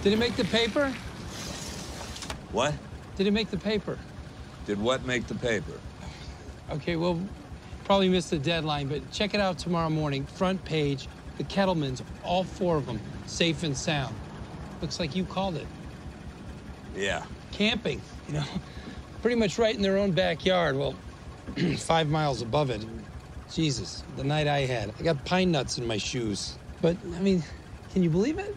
Did it make the paper? What? Did it make the paper? Did what make the paper? Okay, well, probably missed the deadline, but check it out tomorrow morning. Front page, the Kettlemans, all 4 of them, safe and sound. Looks like you called it. Yeah. Camping, you know, pretty much right in their own backyard. Well, 5 miles above it. Jesus, the night I had. I got pine nuts in my shoes. But, I mean, can you believe it?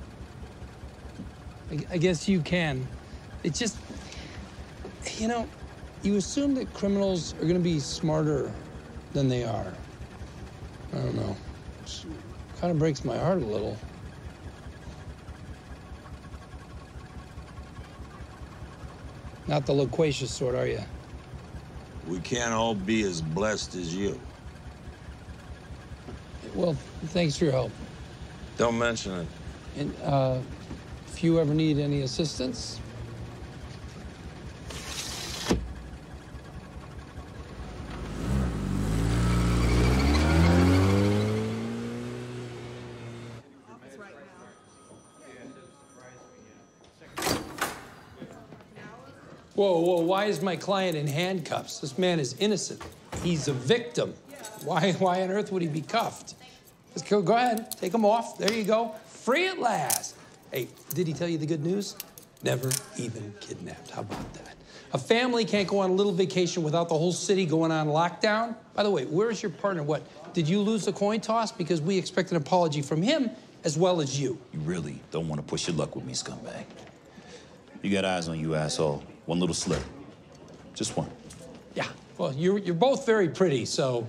I guess you can. It's just, you know, you assume that criminals are gonna be smarter than they are. I don't know. Kind of breaks my heart a little. Not the loquacious sort, are you? We can't all be as blessed as you. Well, thanks for your help. Don't mention it. And, if you ever need any assistance... Whoa, why is my client in handcuffs? This man is innocent. He's a victim. Why on earth would he be cuffed? Let's go ahead, take him off. There you go. Free at last. Hey, did he tell you the good news? Never even kidnapped. How about that? A family can't go on a little vacation without the whole city going on lockdown. By the way, where's your partner? What, did you lose the coin toss? Because we expect an apology from him as well as you. You really don't want to push your luck with me, scumbag. You got eyes on you, asshole. One little slip. Just one. Yeah, well, you're both very pretty, so...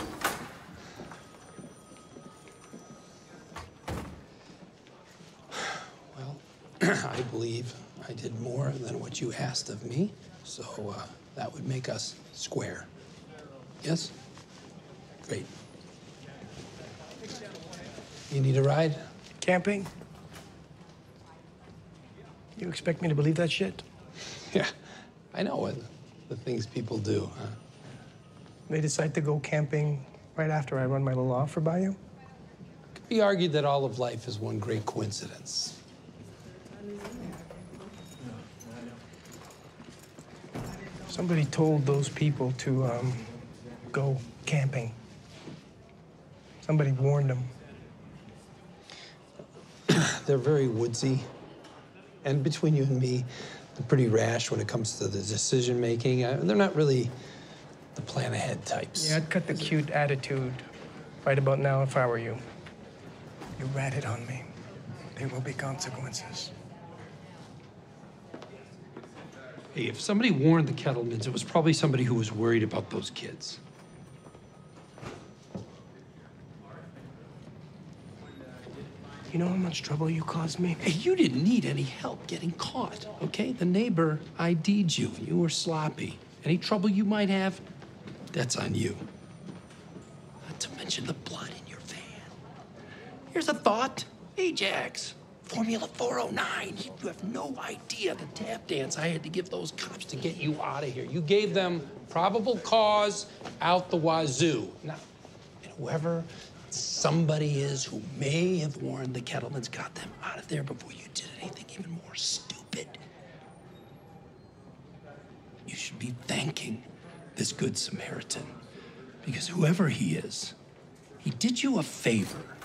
Well, I believe I did more than what you asked of me, so that would make us square. Yes? Great. You need a ride? Camping? You expect me to believe that shit? Yeah, I know what the things people do, huh? They decide to go camping right after I run my little offer by you? It could be argued that all of life is one great coincidence. Somebody told those people to go camping. Somebody warned them. They're very woodsy. And between you and me, they're pretty rash when it comes to the decision-making. They're not really the plan-ahead types. Yeah, I'd cut the cute attitude right about now if I were you. You ratted on me. There will be consequences. Hey, if somebody warned the Kettlemans, it was probably somebody who was worried about those kids. You know how much trouble you caused me? Hey, you didn't need any help getting caught, okay? The neighbor ID'd you. You were sloppy. Any trouble you might have, that's on you. Not to mention the blood in your van. Here's a thought. Ajax, Formula 409. You have no idea the tap dance I had to give those cops to get you out of here. You gave them probable cause out the wazoo. Now, and whoever somebody is who may have warned the Kettlemans got them out of there before you did anything even more stupid. You should be thanking this good Samaritan, because whoever he is, he did you a favor